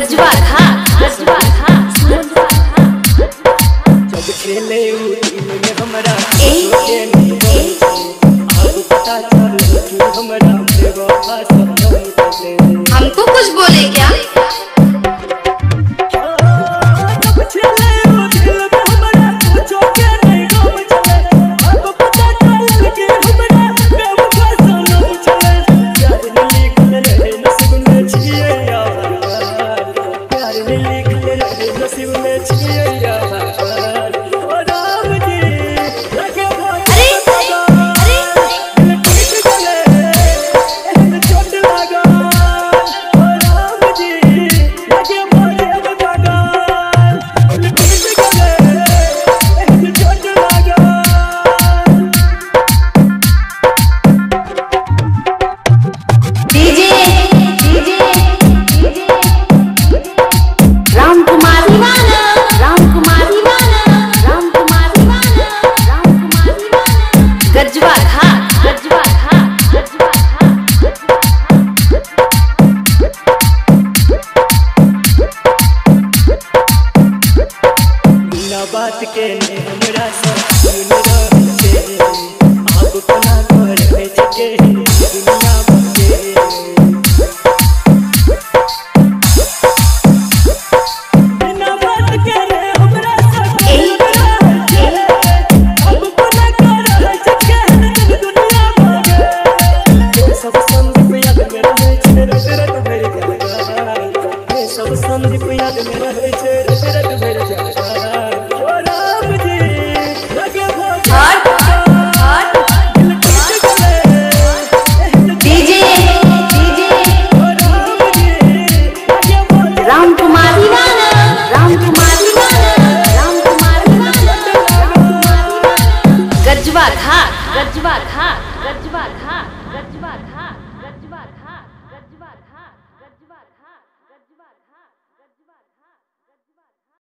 गजवा घा गजवा घा जब खेले में हमरा अब पता चल कि हमरा बेवफा सनम हमको कुछ बोले क्या? बात के ने हमरा सुन रहे आप कोना करे के दुनिया बके बिना बात के ने हमरा अब कोना करे के दुनिया बके सब संग याद में रहे छे रट भर गया सब संग याद में रहे छे रट भर गया गजवा घा गजवा घा गजवा घा।